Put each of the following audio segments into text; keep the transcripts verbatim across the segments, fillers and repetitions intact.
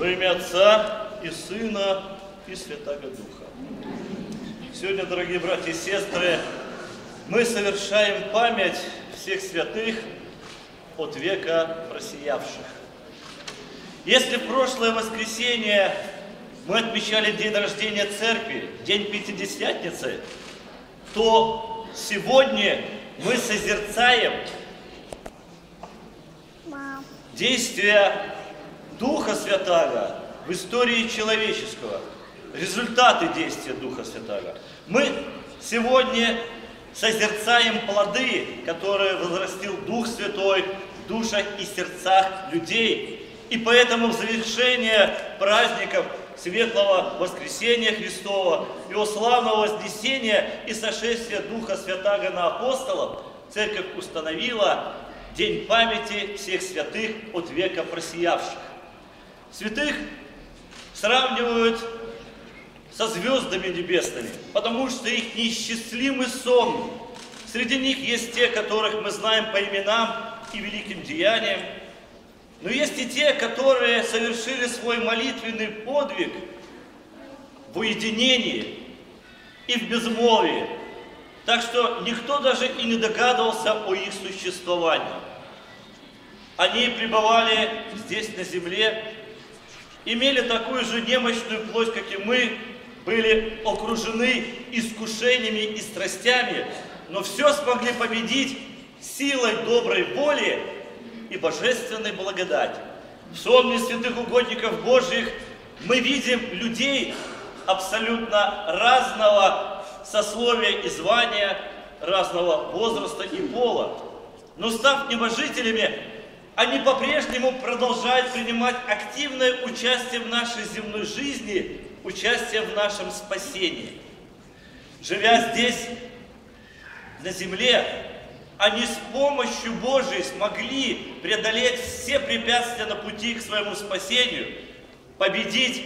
Во имя Отца и Сына и Святаго Духа. Сегодня, дорогие братья и сестры, мы совершаем память всех святых от века просиявших. Если в прошлое воскресенье мы отмечали день рождения Церкви, день Пятидесятницы, то сегодня мы созерцаем действия Духа Святаго в истории человеческого, результаты действия Духа Святаго. Мы сегодня созерцаем плоды, которые возрастил Дух Святой в душах и сердцах людей. И поэтому в завершение праздников Светлого Воскресения Христова, Его славного вознесения и сошествия Духа Святаго на апостолов, Церковь установила День памяти всех святых от века просиявших. Святых сравнивают со звездами небесными, потому что их неисчислимый сон. Среди них есть те, которых мы знаем по именам и великим деяниям, но есть и те, которые совершили свой молитвенный подвиг в уединении и в безмолвии, так что никто даже и не догадывался о их существовании. Они пребывали здесь на земле, имели такую же немощную плоть, как и мы, были окружены искушениями и страстями, но все смогли победить силой доброй воли и божественной благодати. В сонме святых угодников Божьих мы видим людей абсолютно разного сословия и звания, разного возраста и пола. Но став небожителями, они по-прежнему продолжают принимать активное участие в нашей земной жизни, участие в нашем спасении. Живя здесь, на земле, они с помощью Божией смогли преодолеть все препятствия на пути к своему спасению, победить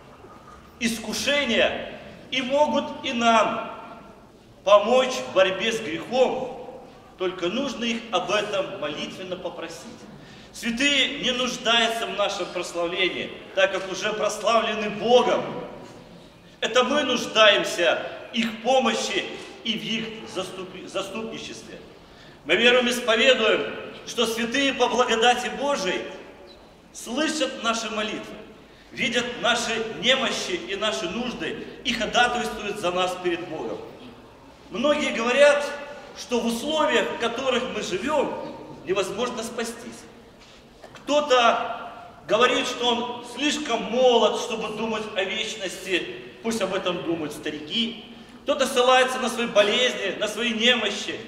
искушения и могут и нам помочь в борьбе с грехом. Только нужно их об этом молитвенно попросить. Святые не нуждаются в нашем прославлении, так как уже прославлены Богом. Это мы нуждаемся в их помощи и в их заступничестве. Мы веруем и исповедуем, что святые по благодати Божией слышат наши молитвы, видят наши немощи и наши нужды и ходатайствуют за нас перед Богом. Многие говорят, что в условиях, в которых мы живем, невозможно спастись. Кто-то говорит, что он слишком молод, чтобы думать о вечности, пусть об этом думают старики. Кто-то ссылается на свои болезни, на свои немощи.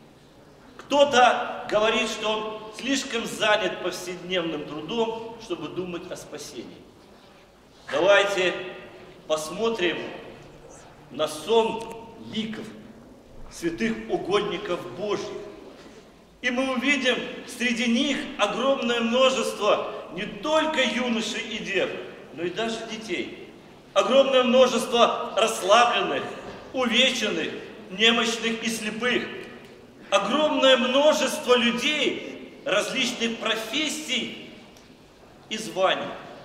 Кто-то говорит, что он слишком занят повседневным трудом, чтобы думать о спасении. Давайте посмотрим на сон ликов святых угодников Божьих. И мы увидим среди них огромное множество не только юношей и дев, но и даже детей. Огромное множество расслабленных, увеченных, немощных и слепых. Огромное множество людей различных профессий и званий.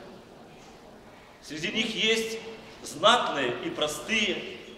Среди них есть знатные и простые,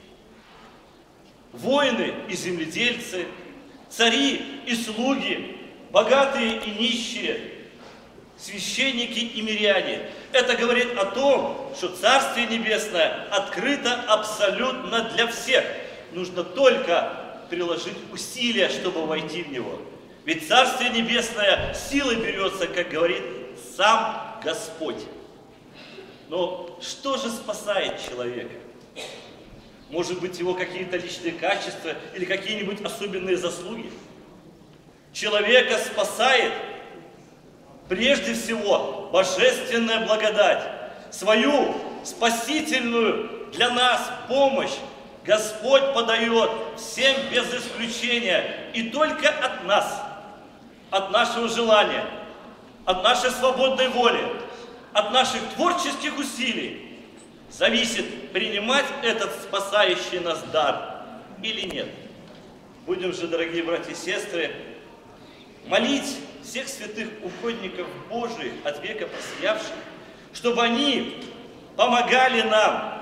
воины и земледельцы, цари и слуги, богатые и нищие, священники и миряне. Это говорит о том, что Царствие Небесное открыто абсолютно для всех. Нужно только приложить усилия, чтобы войти в него. Ведь Царствие Небесное силой берется, как говорит сам Господь. Но что же спасает человека? Может быть, его какие-то личные качества или какие-нибудь особенные заслуги? Человека спасает прежде всего божественная благодать. Свою спасительную для нас помощь Господь подает всем без исключения и только от нас, от нашего желания, от нашей свободной воли, от наших творческих усилий зависит, принимать этот спасающий нас дар или нет. Будем же, дорогие братья и сестры, молить всех святых угодников Божиих от века просиявших, чтобы они помогали нам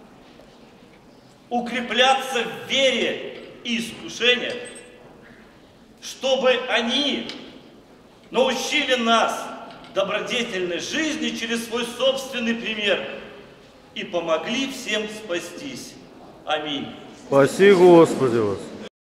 укрепляться в вере и искушениях, чтобы они научили нас добродетельной жизни через свой собственный пример и помогли всем спастись. Аминь. Спаси, Господи, вас.